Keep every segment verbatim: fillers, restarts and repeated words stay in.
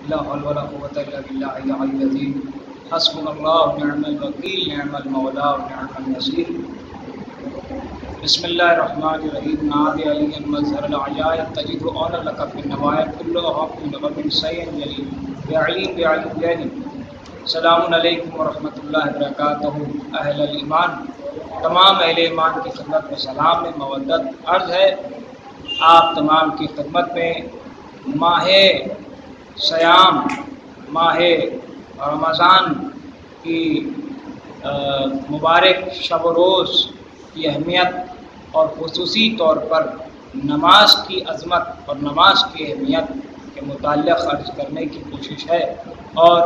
لا حول ولا قوة إلا بالله العلي العظيم حسبنا الله ونعم الوكيل نعم المولى ونعم النصير بسم الله الرحمن الرحيم نادي عليا مظهر العياء تجد أنا لك في النوايا كل حق من رب سيد يلي بعلم بعلم بعلم السلام علیکم ورحمۃ اللہ وبرکاتہ اہل الایمان، تمام اہل ایمان کی خدمت میں سلام میں مودت عرض ہے۔ آپ تمام کی خدمت میں ماہ صیام ماہ رمضان کی مبارک شب و روز کی اہمیت اور خصوصی طور پر نماز کی عظمت اور نماز کی اہمیت کے متعلق عرض کرنے کی کوشش ہے، اور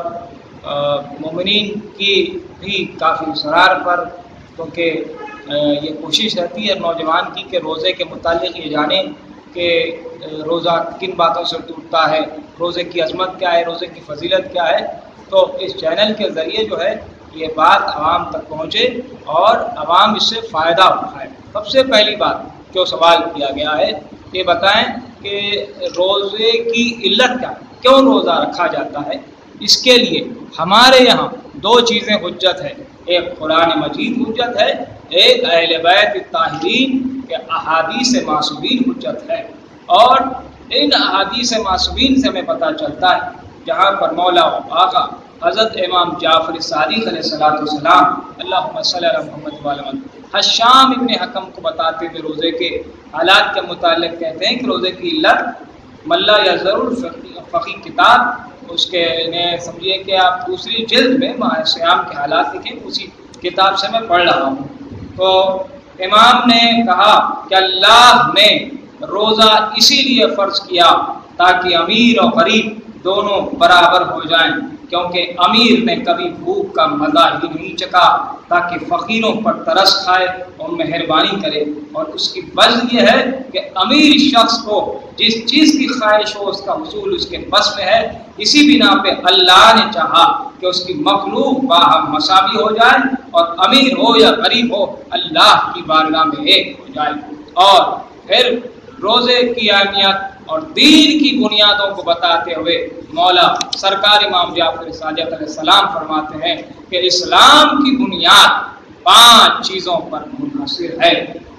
مومنین کی بھی کافی اصرار پر، کیونکہ یہ کوشش رہتی ہے نوجوان کی کہ روزے کے متعلق یہ جانیں کہ روزہ کن باتوں سے ٹوٹتا ہے، روزے کی عظمت کیا ہے، روزے کی فضیلت کیا ہے۔ تو اس چینل کے ذریعے جو ہے یہ بات عوام تک پہنچے اور عوام اس سے فائدہ اٹھائے۔ سب سے پہلی بات جو سوال کیا گیا ہے یہ بتائیں کہ روزے کی علت کیا ہے، کیوں روزہ رکھا جاتا ہے؟ اس کے لیے ہمارے یہاں دو چیزیں حجت ہے، ایک قرآن مجید حجت ہے، ایک اہل بیت الطاہرین کے احادیث معصومین حجت ہے۔ اور ان احادیث معصومین سے ہمیں پتہ چلتا ہے جہاں پر مولا و آقا حضرت امام جعفر صادق علیہ الصلوۃ والسلام اللہم صلی علی محمد وعلی محمد حشام ابن حکم کو بتاتے ہوئے روزے کے حالات کے متعلق کہتے ہیں کہ روزے کی علت ملا یا ضرور فقی کتاب، اس کے نے سمجھیے کہ آپ دوسری جلد میں ماہ صیام کے حالات لکھیں، اسی کتاب سے میں پڑھ رہا ہوں۔ تو امام نے کہا کہ اللہ نے روزہ اسی لیے فرض کیا تاکہ امیر اور غریب دونوں برابر ہو جائیں، کیونکہ امیر نے کبھی بھوک کا مزہ ہی نہیں چکا تاکہ فقیروں پر ترس کھائے اور مہربانی کرے۔ اور اس کی وجہ یہ ہے کہ امیر شخص کو جس چیز کی خواہش ہو اس کا حصول اس کے بس میں ہے، اسی بنا پہ اللہ نے چاہا کہ اس کی مخلوق باہم مساوی ہو جائے، اور امیر ہو یا غریب ہو اللہ کی بارگاہ میں ایک ہو جائے۔ اور پھر روزے کی اہمیت اور دین کی بنیادوں کو بتاتے ہوئے مولا سرکار امام جعفر صادق علیہ السلام فرماتے ہیں کہ اسلام کی بنیاد پانچ چیزوں پر منحصر ہے۔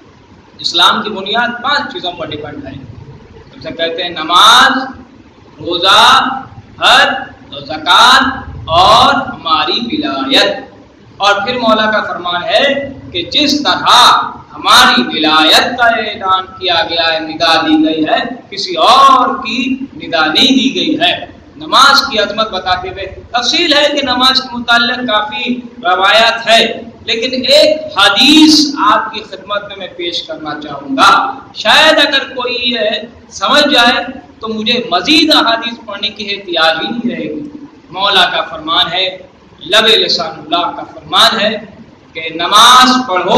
اسلام کی بنیاد پانچ چیزوں پر ڈیپینڈ ہے، جیسے کہتے ہیں نماز، روزہ، حج و زکوٰۃ اور ہماری ولایت۔ اور پھر مولا کا فرمان ہے کہ جس طرح ہماری ولایت کا اعلان کیا گیا ہے، ندا دی گئی ہے، کسی اور کی ندا نہیں دی گئی ہے۔ نماز کی عظمت بتاتے ہوئے تفصیل ہے کہ نماز کے متعلق کافی روایات ہے، لیکن ایک حدیث آپ کی خدمت میں میں پیش کرنا چاہوں گا، شاید اگر کوئی یہ سمجھ جائے تو مجھے مزید احادیث پڑھنے کی احتیاج ہی نہیں رہے گی۔ مولا کا فرمان ہے، لب لسان اللہ کا فرمان ہے کہ نماز پڑھو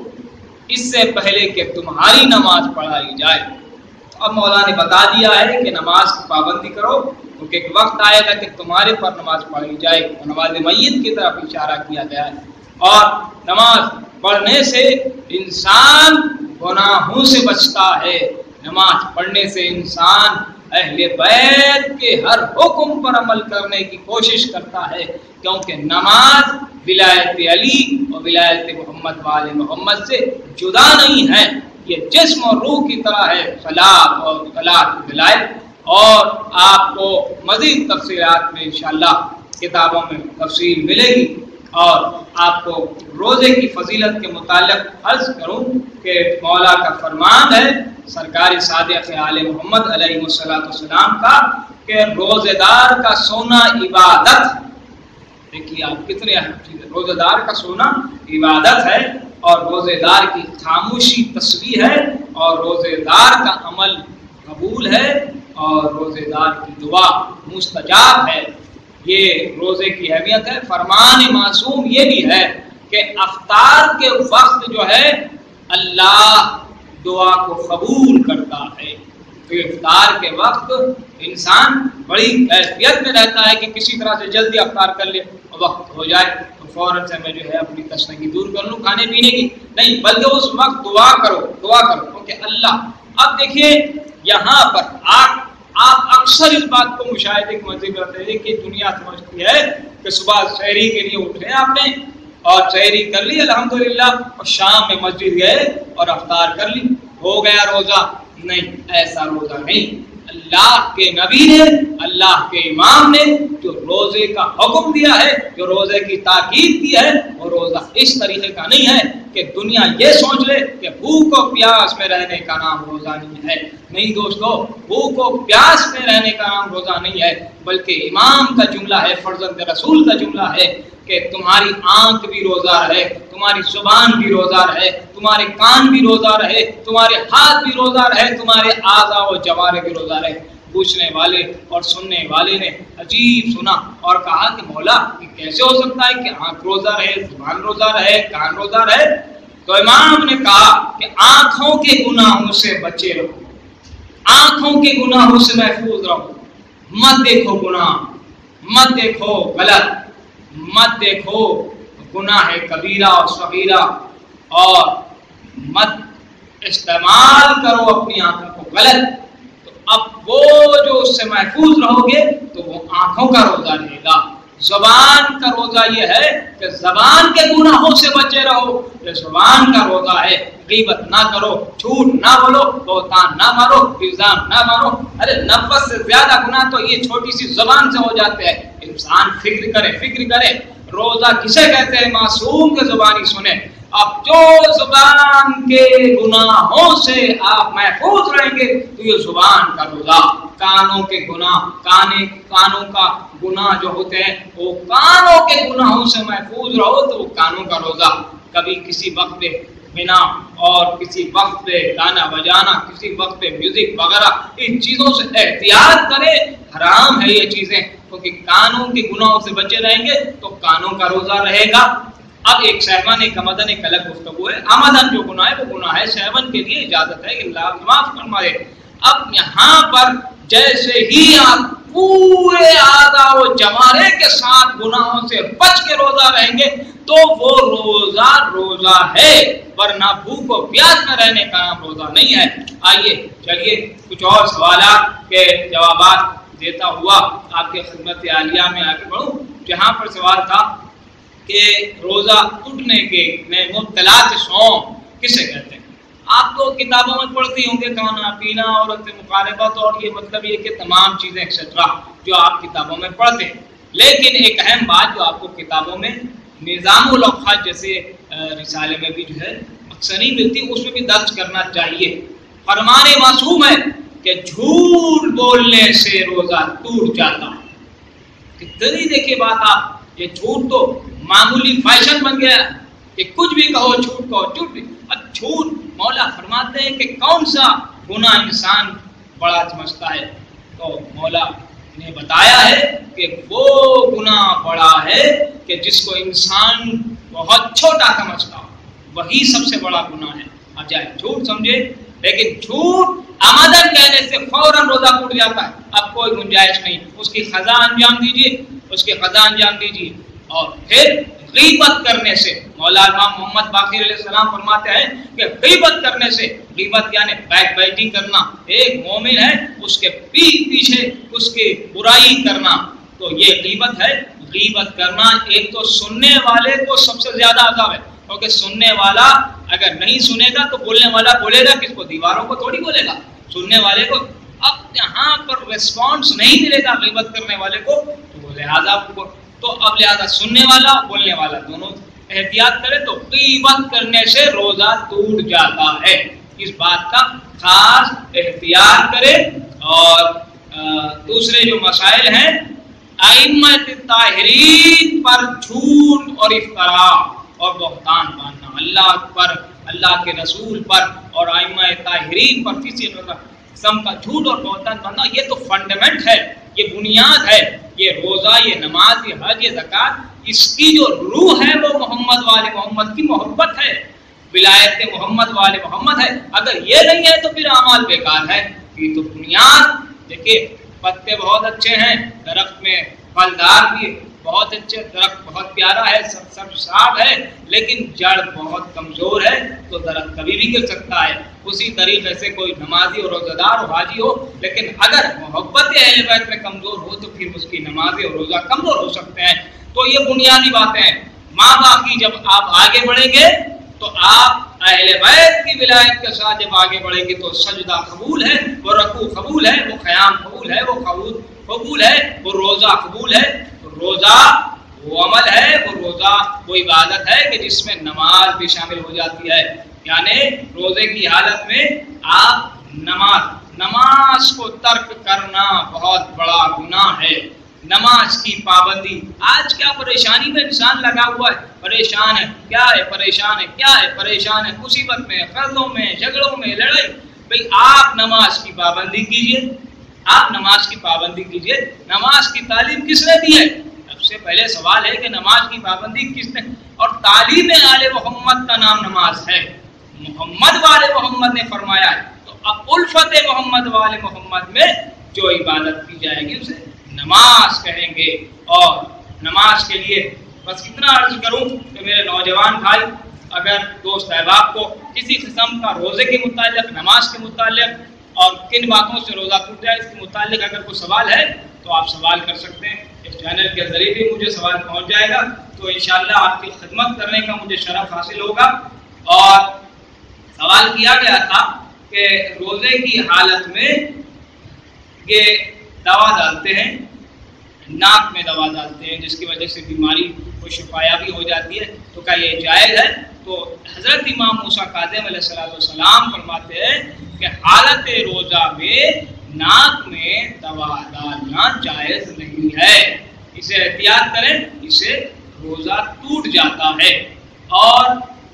اس سے پہلے کہ تمہاری نماز پڑھائی جائے۔ اب مولا نے بتا دیا ہے کہ نماز کی پابندی کرو، کیونکہ ایک وقت آئے گا کہ تمہارے پر نماز پڑھی جائے، تو نماز میت کی طرف اشارہ کیا گیا ہے۔ اور نماز پڑھنے سے انسان گناہوں سے بچتا ہے، نماز پڑھنے سے انسان اہل بیت کے ہر حکم پر عمل کرنے کی کوشش کرتا ہے، کیونکہ نماز ولایت علی اور ولایت محمد والے محمد سے جدا نہیں ہے، یہ جسم اور روح کی طرح ہے، صلاۃ اور صلاۃ ولایت۔ اور آپ کو مزید تفصیلات میں انشاءاللہ کتابوں میں تفصیل ملے گی۔ اور آپ کو روزے کی فضیلت کے متعلق عرض کروں کہ مولا کا فرمان ہے سرکار صادق آل محمد علیہ الصلوۃ والسلام کا کہ روزے دار کا سونا عبادت ہے۔ دیکھیے آپ کتنے اہم چیزیں، روزے دار کا سونا عبادت ہے، اور روزے دار کی خاموشی تسبیح ہے، اور روزے دار کا عمل قبول ہے، اور روزے دار کی دعا مستجاب ہے۔ یہ روزے کی اہمیت ہے۔ فرمان معصوم یہ بھی ہے کہ افطار کے وقت جو ہے اللہ دعا کو قبول کرتا ہے۔ تو افطار کے وقت انسان بڑی کیفیت میں رہتا ہے کہ کسی طرح سے جلدی افطار کر لے، وقت ہو جائے تو فوراً سے میں جو ہے اپنی تشنگی دور کر لوں کھانے پینے کی، نہیں بلکہ اس وقت دعا کرو دعا کرو کیونکہ اللہ۔ اب دیکھیے یہاں پر آپ آپ اکثر اس بات کو مشاہدے کی منظر کرتے ہیں کہ دنیا سمجھتی ہے کہ صبح سحری کے لیے اٹھے آپ نے اور سحری کر لی الحمدللہ، اور شام میں مسجد گئے اور افطار کر لی، ہو گیا روزہ۔ نہیں، ایسا روزہ نہیں۔ اللہ کے نبی نے، اللہ کے امام نے جو روزے کا حکم دیا ہے، جو روزے کی تاکید کی ہے، وہ روزہ اس طریقے کا نہیں ہے کہ دنیا یہ سوچ لے کہ بھوک و پیاس میں رہنے کا نام روزہ نہیں ہے۔ نہیں دوستو، بھوک و پیاس میں رہنے کا نام روزہ نہیں ہے، بلکہ امام کا جملہ ہے، فرزند رسول کا جملہ ہے کہ تمہاری آنکھ بھی روزہ رہے، تمہاری زبان بھی روزہ رہے، تمہارے کان بھی روزہ رہے، تمہارے ہاتھ بھی روزہ رہے، تمہارے اعضاء و جوارح بھی روزہ رہے۔ پوچھنے والے اور سننے والے نے عجیب سنا اور کہا کہ مولا یہ کیسے ہو سکتا ہے کہ آنکھ روزہ رہے، زبان روزہ رہے، کان روزہ رہے؟ تو امام نے کہا کہ آنکھوں کے گناہوں سے بچے رہو، آنکھوں کے گناہوں سے محفوظ رہو، مت دیکھو گناہ، مت دیکھو غلط، مت دیکھو گناہ کبیرہ اور صغیرہ، اور مت استعمال کرو اپنی آنکھوں کو غلط۔ تو اب وہ جو اس سے محفوظ رہو گے تو وہ آنکھوں کا روزہ رہے گا۔ زبان کا روزہ یہ ہے کہ زبان کے گناہوں سے بچے رہو، یہ زبان کا روزہ ہے۔ غیبت نہ کرو، جھوٹ نہ بولو، بہتان نہ مارو، الزام نہ مارو۔ ارے نفس سے زیادہ گناہ تو یہ چھوٹی سی زبان سے ہو جاتے ہیں۔ انسان فکر کرے فکر کرے روزہ کسے کہتے ہیں؟ معصوم کے زبانی سنے۔ اب جو زبان کے گناہوں سے آپ محفوظ رہیں گے تو یہ زبان کا روزہ۔ کانوں کے گناہ، کانے کانوں کا گناہ جو ہوتے ہیں وہ کانوں کے گناہوں سے محفوظ رہو تو وہ کانوں کا روزہ۔ کبھی کسی وقت پہ بنا اور کسی وقت پہ گانا بجانا، کسی وقت پہ میوزک وغیرہ، ان چیزوں سے احتیاط کرے، حرام ہے یہ چیزیں، کیونکہ کانوں کے گناہوں سے بچے رہیں گے تو کانوں کا روزہ رہے گا۔ اب ایک صحبان ایک آمدن ایک الگ گفتگو ہے۔ آمدن جو گناہ ہے وہ گناہ ہے، صحبان کے لیے اجازت ہے، اللہ معاف فرمائے۔ اب یہاں پر جیسے ہی آپ پورے اعضاء و جوارح کے ساتھ گناہوں سے بچ کے روزہ رہیں گے تو وہ روزہ روزہ ہے، ورنہ بھوک و پیاس میں رہنے کا نام روزہ نہیں ہے۔ آئیے چلیے کچھ اور سوالات کے جوابات دیتا ہوا آپ کے خدمت عالیہ میں آگے بڑھوں۔ جہاں پر سوال تھا کہ روزہ ٹوٹنے کے میں مبتلا صوم کسے کہتے ہیں؟ آپ تو کتابوں میں پڑھتی ہوں گے کھانا پینا، عورت مقاربت، اور یہ مطلب یہ کہ تمام چیزیں ایکسٹرا جو آپ کتابوں میں پڑھتے ہیں، لیکن ایک اہم بات جو آپ کو کتابوں میں نظام الاوقات جیسے رسالے میں بھی جو ہے اکثر نہیں ملتی، اس میں بھی درج کرنا چاہیے۔ فرمان معصوم ہے کہ جھوٹ بولنے سے روزہ ٹوٹ جاتا ہے۔ کتنی دیکھیے بات آپ، یہ جھوٹ تو معمولی فیشن بن گیا کہ کچھ بھی کہو جھوٹ کہو، جھوٹ بھی۔ اب جھوٹ مولا فرماتے ہیں کہ کون سا گناہ انسان بڑا سمجھتا ہے، تو مولا نے بتایا ہے کہ وہ گناہ بڑا ہے کہ جس کو انسان بہت چھوٹا سمجھتا ہو، وہی سب سے بڑا گناہ ہے۔ اب جائے جھوٹ سمجھے، لیکن جھوٹ آمدن کہنے سے فوراً روزہ ٹوٹ جاتا ہے، اب کوئی گنجائش نہیں، اس کی قضا انجام دیجیے، اس کی قضا انجام دیجیے۔ اور پھر غیبت کرنے سے، مولا امام محمد باقر علیہ السلام فرماتے ہیں کہ غیبت کرنے سے، غیبت یعنی بیک بائٹنگ کرنا، ایک مومن ہے اس کے پیٹ پیچھے اس کی برائی کرنا، تو یہ غیبت ہے۔ غیبت کرنا ایک تو سننے والے کو سب سے زیادہ عذاب ہے، کیونکہ سننے والا اگر نہیں سنے گا تو بولنے والا بولے گا کس کو؟ دیواروں کو تھوڑی بولے گا، سننے والے کو۔ اب یہاں پر ریسپانس نہیں ملے گا غیبت کرنے والے کو، تو وہ لہٰذا تو اب لہٰذا سننے والا بولنے والا دونوں احتیاط کرے تو غیبت کرنے سے روزہ ٹوٹ جاتا ہے۔ اس بات کا خاص احتیاط کرے۔ اور دوسرے جو مسائل ہیں، ائمۃ طاہرین پر جھوٹ اور افطرا اور بہتان باندھنا، اللہ پر، اللہ کے رسول پر اور ائمہ طاہرین پر کسی قسم کا جھوٹ اور بہتان باندھنا، یہ تو فنڈامنٹ ہے، یہ بنیاد ہے۔ یہ روزہ، یہ نماز، یہ حج، یہ زکوٰۃ، اس کی جو روح ہے وہ محمد والے محمد کی محبت ہے، ولایت محمد والے محمد ہے۔ اگر یہ نہیں ہے تو پھر اعمال بیکار ہے۔ یہ تو بنیاد۔ دیکھیے پتے بہت اچھے ہیں، درخت میں پھلدار بھی بہت اچھے، درخت بہت پیارا ہے، سب سب صاف ہے، لیکن جڑ بہت کمزور ہے تو درخت کبھی بھی گر سکتا ہے۔ اسی طریقے سے کوئی نمازی اور روزہ دار اور حاجی ہو، لیکن اگر محبت اہل بیت میں کمزور ہو تو پھر اس کی نماز اور روزہ کمزور ہو سکتے ہیں۔ تو یہ بنیادی باتیں ہیں۔ ماں باقی جب آپ آگے بڑھیں گے تو آپ اہل بیت کی ولایت کے ساتھ جب آگے بڑھیں گے تو سجدہ قبول ہے، وہ رکوع قبول ہے، وہ قیام قبول ہے، وہ قبول قبول ہے، وہ روزہ قبول ہے۔ روزہ وہ عمل ہے، وہ روزہ وہ عبادت ہے کہ جس میں نماز بھی شامل ہو جاتی ہے، یعنی روزے کی حالت میں آپ نماز نماز کو ترک کرنا بہت بڑا گناہ ہے۔ نماز کی پابندی، آج کیا پریشانی میں انسان لگا ہوا ہے، پریشان ہے، کیا ہے پریشان ہے، کیا ہے پریشان ہے، مصیبت میں، قرضوں میں، جھگڑوں میں، لڑائی۔ بھئی آپ نماز کی پابندی کیجئے، آپ نماز کی پابندی کیجئے۔ نماز کی تعلیم کس نے دی ہے؟ سب سے پہلے سوال ہے کہ نماز کی پابندی کس نے، اور تعلیم آل محمد کا نام نماز ہے۔ محمد والے محمد نے فرمایا ہے، تو اب الفت محمد والے محمد میں جو عبادت کی جائے گی اسے نماز کہیں گے۔ اور نماز کے لیے بس اتنا عرض کروں کہ میرے نوجوان بھائی، اگر دوست احباب کو کسی قسم کا روزے کے متعلق، نماز کے متعلق اور کن باتوں سے روزہ ٹوٹ جائے اس کے متعلق اگر کوئی سوال ہے تو آپ سوال کر سکتے ہیں۔ اس چینل کے ذریعے بھی مجھے سوال پہنچ جائے گا تو انشاءاللہ آپ کی خدمت کرنے کا مجھے شرف حاصل ہوگا۔ اور سوال کیا گیا تھا کہ روزے کی حالت میں یہ دوا ڈالتے ہیں، ناک میں دوا ڈالتے ہیں جس کی وجہ سے بیماری کو شفایابی ہو جاتی ہے، تو کیا یہ جائز ہے؟ تو حضرت امام موسیٰ کاظم علیہ الصلوۃ والسلام فرماتے ہیں کہ حالت روزہ میں ناک میں دوا ڈالنا جائز نہیں ہے، اسے احتیاط کریں، اسے روزہ ٹوٹ جاتا ہے۔ اور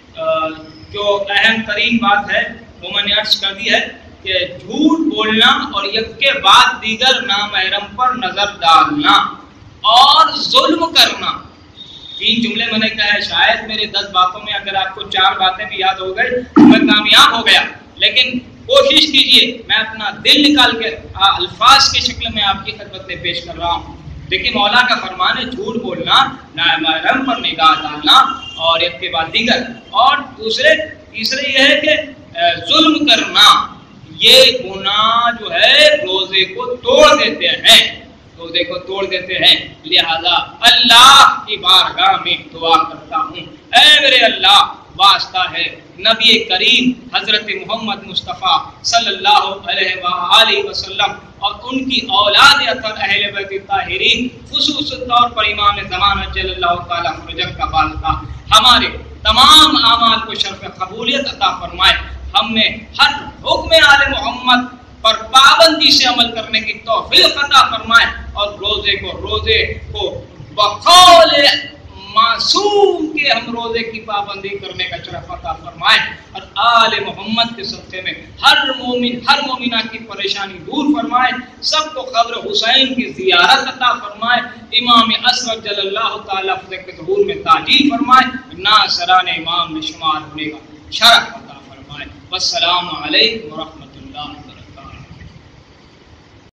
جو اہم ترین بات ہے وہ میں نے عرض کر دی ہے کہ جھوٹ بولنا اور یک کے بعد دیگر نامحرم پر نظر ڈالنا اور ظلم کرنا، تین جملے میں نے کہا ہے۔ شاید میرے دس باتوں میں اگر آپ کو چار باتیں بھی یاد ہو گئی تو میں کامیاب ہو گیا، لیکن کوشش کیجئے، میں اپنا دل نکال کے الفاظ کی شکل میں آپ کی خدمت میں پیش کر رہا ہوں۔ دیکھیں مولا کا فرمان ہے جھوٹ بولنا، نامحرم پر نگاہ ڈالنا اور یک کے بعد دیگر، اور دوسرے تیسرے یہ ہے کہ ظلم کرنا، یہ گناہ جو ہے روزے کو توڑ دیتے ہیں، روزے کو توڑ دیتے ہیں۔ لہذا اللہ کی بارگاہ میں دعا کرتا ہوں، اے میرے اللہ، واسطہ ہے نبی کریم حضرت محمد مصطفیٰ صلی اللہ علیہ وآلہ وسلم اور ان کی اولاد اطہر اہل بیت طاہرین، خصوصی طور پر امام زمانہ جل اللہ تعالیٰ فرجہ کا واسطہ، ہمارے تمام اعمال کو شرف قبولیت عطا فرمائے، ہم میں ہر حکم آل محمد پر پابندی سے عمل کرنے کی توفیق عطا فرمائے، اور روزے کو روزے کو بقول معصوم کے ہم روزے کی پابندی کرنے کا شرف عطا فرمائے، اور آل محمد کے صدقے میں ہر مومن ہر مومنہ کی پریشانی دور فرمائے، سب کو قبر حسین کی زیارت عطا فرمائے، امام اصغر جل اللہ تعالیٰ کے ظہور میں تاجیل فرمائے، ناصران امام میں شمار ہونے کا شرف عطا فرمائے۔ والسلام علیکم ورحمۃ